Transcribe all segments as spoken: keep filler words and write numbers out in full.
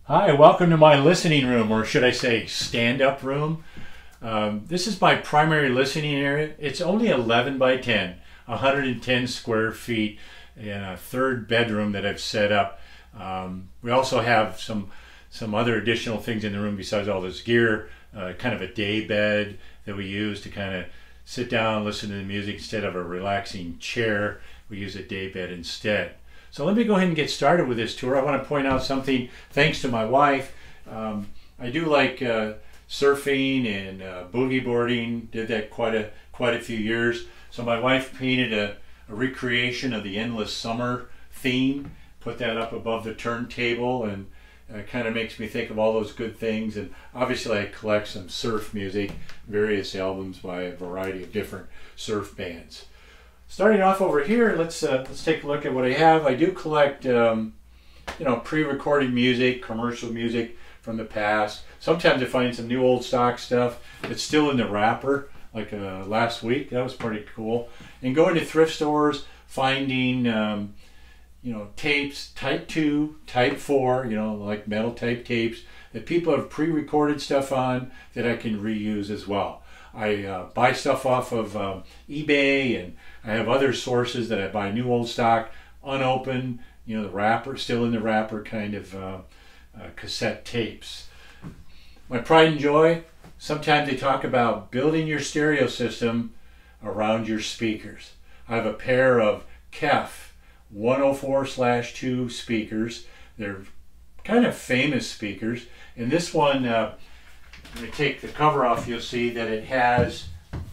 Hi, welcome to my listening room, or should I say stand-up room. Um, this is my primary listening area. It's only eleven by ten, one hundred ten square feet, and a third bedroom that I've set up. Um, we also have some some other additional things in the room besides all this gear, uh, kind of a day bed that we use to kind of sit down and listen to the music instead of a relaxing chair. We use a day bed instead. So let me go ahead and get started with this tour. I want to point out something, thanks to my wife. Um, I do like uh, surfing and uh, boogie boarding. Did that quite a quite a few years. So my wife painted a, a recreation of the Endless Summer theme, put that up above the turntable, and it kind of makes me think of all those good things. And obviously I collect some surf music, various albums by a variety of different surf bands. Starting off over here, let's uh, let's take a look at what I have. I do collect, um, you know, pre-recorded music, commercial music from the past. Sometimes I find some new old stock stuff that's still in the wrapper, like uh, last week. That was pretty cool. And going to thrift stores, finding, um, you know, tapes, type two, type four, you know, like metal type tapes that people have pre-recorded stuff on that I can reuse as well. I uh, buy stuff off of um, eBay, and I have other sources that I buy new old stock, unopened, you know, the wrapper, still in the wrapper kind of uh, uh, cassette tapes. My pride and joy, sometimes they talk about building your stereo system around your speakers. I have a pair of K E F one oh four slash two speakers. They're kind of famous speakers, and this one, uh, when I take the cover off, you'll see that it has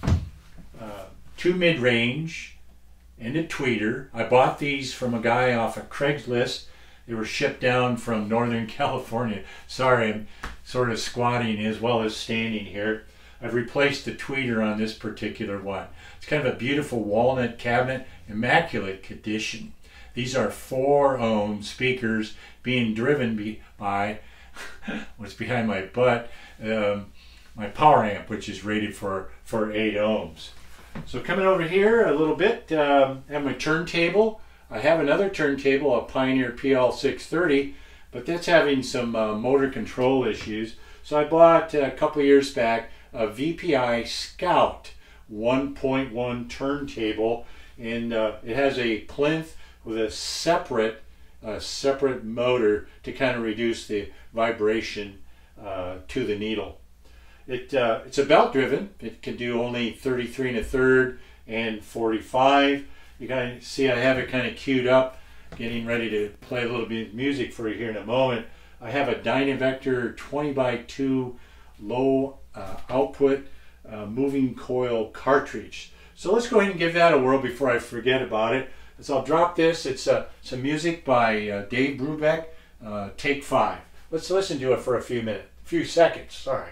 uh, two mid-range and a tweeter. I bought these from a guy off of Craigslist. They were shipped down from Northern California. Sorry, I'm sort of squatting as well as standing here. I've replaced the tweeter on this particular one. It's kind of a beautiful walnut cabinet, immaculate condition. These are four ohm speakers being driven by what's behind my butt, um, my power amp, which is rated for, for eight ohms. So coming over here a little bit, um, I have my turntable. I have another turntable, a Pioneer P L six thirty, but that's having some uh, motor control issues. So I bought uh, a couple years back a V P I Scout one point one turntable, and uh, it has a plinth with a separate a separate motor to kind of reduce the vibration uh, to the needle. It, uh, it's a belt driven. It can do only thirty-three and a third and forty-five. You kind of see I have it kind of queued up, getting ready to play a little bit of music for you here in a moment. I have a Dynavector twenty by two low uh, output uh, moving coil cartridge. So let's go ahead and give that a whirl before I forget about it. So I'll drop this. It's uh, some music by uh, Dave Brubeck, uh, Take Five. Let's listen to it for a few minutes, a few seconds, sorry.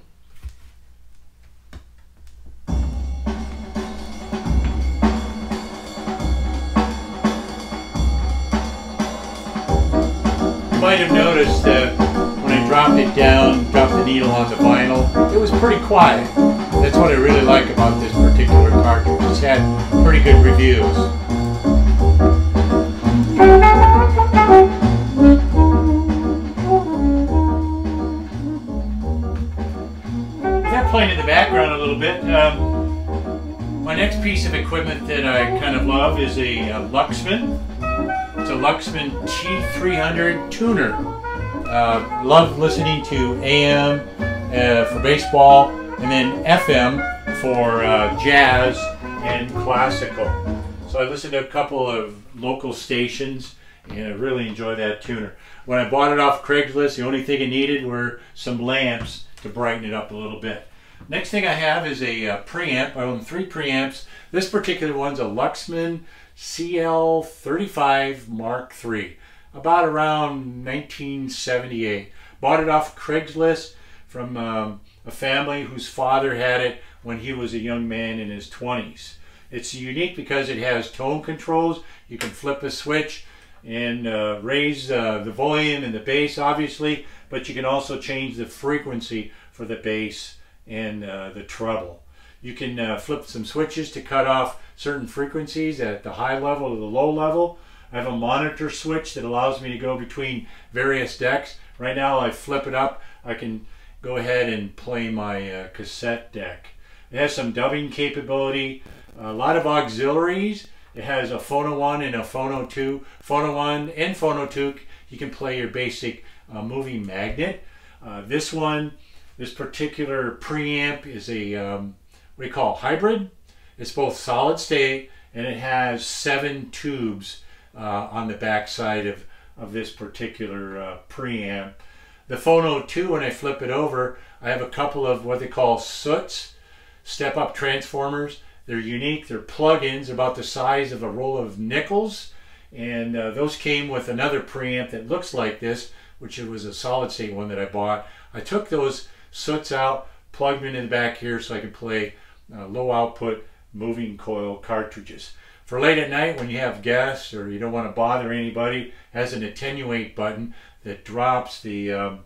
You might have noticed that when I dropped it down, dropped the needle on the vinyl, it was pretty quiet. That's what I really like about this particular cartridge. It's had pretty good reviews. That playing in the background a little bit. Um, my next piece of equipment that I kind of love is a uh, Luxman. It's a Luxman T three hundred tuner. Uh, love listening to A M uh, for baseball, and then F M for uh, jazz and classical. So I listened to a couple of local stations, and I really enjoy that tuner. When I bought it off Craigslist, the only thing it needed were some lamps to brighten it up a little bit. Next thing I have is a uh, preamp. I own three preamps. This particular one's a Luxman C L thirty-five Mark three, about around nineteen seventy-eight. Bought it off Craigslist from um, a family whose father had it when he was a young man in his twenties. It's unique because it has tone controls. You can flip a switch and uh, raise uh, the volume and the bass, obviously, but you can also change the frequency for the bass and uh, the treble. You can uh, flip some switches to cut off certain frequencies at the high level or the low level. I have a monitor switch that allows me to go between various decks. Right now I flip it up, I can go ahead and play my uh, cassette deck. It has some dubbing capability, a lot of auxiliaries. It has a Phono one and a Phono two. Phono one and Phono two, you can play your basic uh, moving magnet. Uh, this one, this particular preamp is a, um, what do you call it, hybrid. It's both solid state and it has seven tubes uh, on the back side of, of this particular uh, preamp. The Phono two, when I flip it over, I have a couple of what they call soots, step-up transformers. They're unique, they're plug-ins about the size of a roll of nickels, and uh, those came with another preamp that looks like this, which it was a solid state one that I bought. I took those soots out, plugged them into the back here so I could play uh, low output moving coil cartridges. For late at night when you have guests or you don't want to bother anybody, it has an attenuate button that drops the um,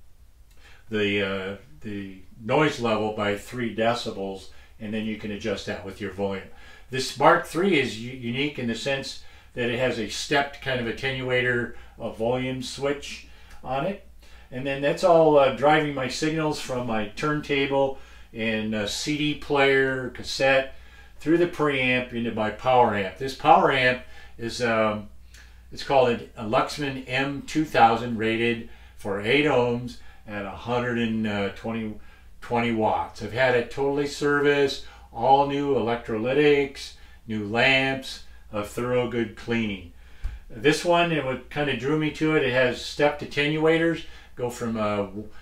the uh, the noise level by three decibels, and then you can adjust that with your volume. This Mark three is unique in the sense that it has a stepped kind of attenuator, a volume switch on it, and then that's all uh, driving my signals from my turntable and uh, C D player, cassette, through the preamp into my power amp. This power amp is um, it's called a, a Luxman M two thousand, rated for eight ohms at one hundred twenty watts. I've had it totally serviced, all new electrolytics, new lamps, a thorough good cleaning. This one, it what kind of drew me to it, it has stepped attenuators, go from uh,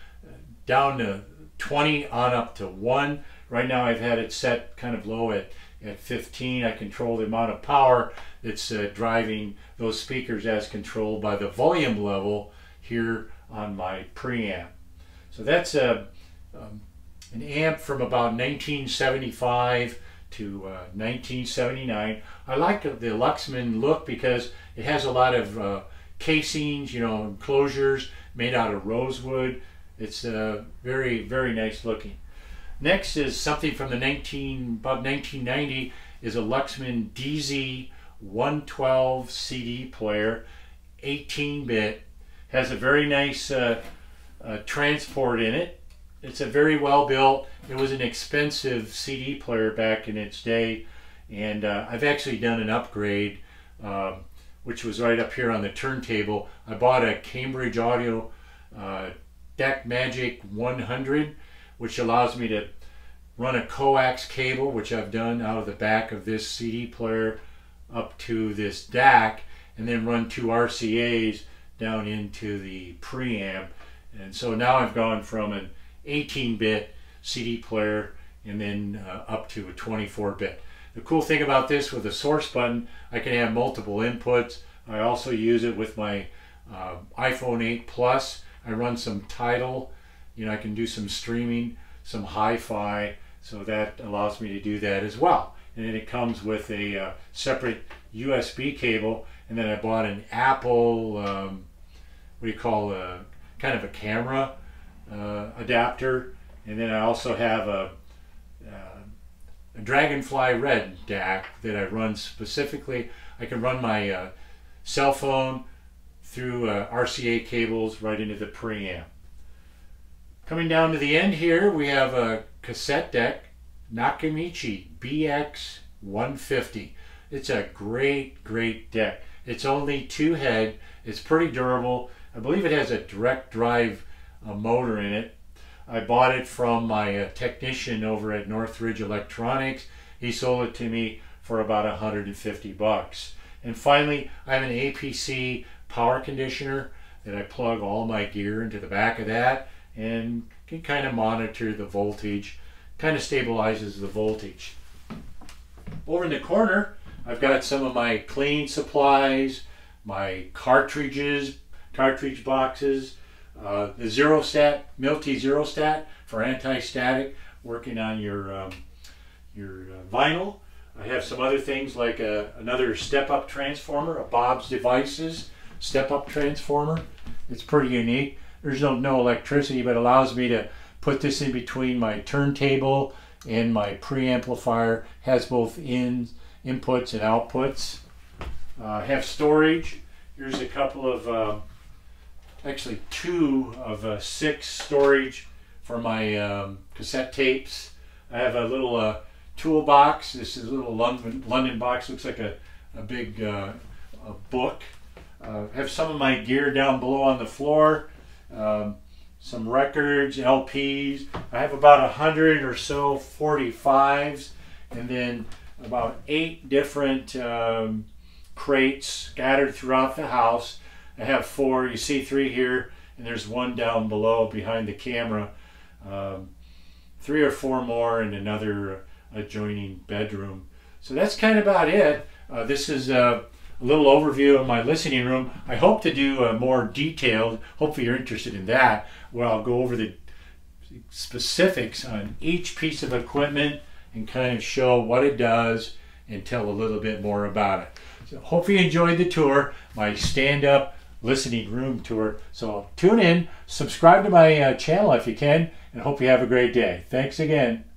down to twenty on up to one. Right now I've had it set kind of low at, at fifteen. I control the amount of power that's uh, driving those speakers as controlled by the volume level here on my preamp. So that's a, um, an amp from about nineteen seventy-five to uh, nineteen seventy-nine. I like the Luxman look because it has a lot of uh, casings, you know, enclosures made out of rosewood. It's uh, very, very nice looking. Next is something from the nineteen about nineteen ninety, is a Luxman D Z one twelve C D player, eighteen bit. Has a very nice uh, uh, transport in it. It's a very well built. It was an expensive C D player back in its day, and uh, I've actually done an upgrade, uh, which was right up here on the turntable. I bought a Cambridge Audio uh, Deck Magic one hundred, which allows me to run a coax cable, which I've done out of the back of this C D player up to this D A C, and then run two R C As down into the preamp. And so now I've gone from an eighteen bit C D player and then uh, up to a twenty-four bit. The cool thing about this, with the source button, I can have multiple inputs. I also use it with my uh, iPhone eight Plus. I run some Tidal, you know, I can do some streaming, some hi-fi, so that allows me to do that as well. And then it comes with a uh, separate U S B cable, and then I bought an Apple, um, what do you call, a, kind of a camera uh, adapter, and then I also have a, uh, a Dragonfly Red D A C that I run specifically. I can run my uh, cell phone through uh, R C A cables right into the preamp. Coming down to the end here, we have a cassette deck, Nakamichi B X one fifty. It's a great, great deck. It's only two head. It's pretty durable. I believe it has a direct drive uh, motor in it. I bought it from my uh, technician over at Northridge Electronics. He sold it to me for about one hundred fifty bucks. And finally, I have an A P C power conditioner that I plug all my gear into the back of that and can kind of monitor the voltage, kind of stabilizes the voltage. Over in the corner, I've got some of my cleaning supplies, my cartridges, cartridge boxes, uh, the Zerostat, Milty Zerostat for anti-static, working on your, um, your uh, vinyl. I have some other things like a, another step-up transformer, a Bob's Devices step-up transformer. It's pretty unique. There's no, no electricity, but it allows me to put this in between my turntable and my preamplifier. Has both in, inputs and outputs. Uh, have storage. Here's a couple of, uh, actually two of uh, six storage for my um, cassette tapes. I have a little uh, toolbox. This is a little London, London box. Looks like a, a big uh, a book. Uh, have some of my gear down below on the floor. Um, some records, L Ps. I have about a hundred or so forty-fives, and then about eight different um, crates scattered throughout the house. I have four. You see three here, and there's one down below behind the camera. Um, three or four more in another adjoining bedroom. So that's kind of about it. Uh, this is a, a little overview of my listening room. I hope to do a more detailed, hopefully you're interested in that, where I'll go over the specifics on each piece of equipment and kind of show what it does and tell a little bit more about it. So hope you enjoyed the tour, my stand-up listening room tour. So tune in, subscribe to my uh, channel if you can, and hope you have a great day. Thanks again.